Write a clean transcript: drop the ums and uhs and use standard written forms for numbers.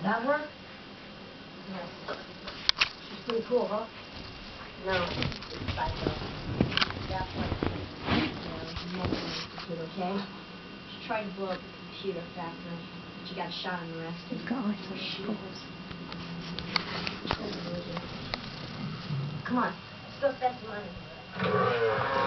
That work? Yes. She's pretty cool, huh? No, it's psycho. That's what Kid, okay? She tried to blow up the computer factory, but she got shot and arrested. God. Come on, let's go spend some money.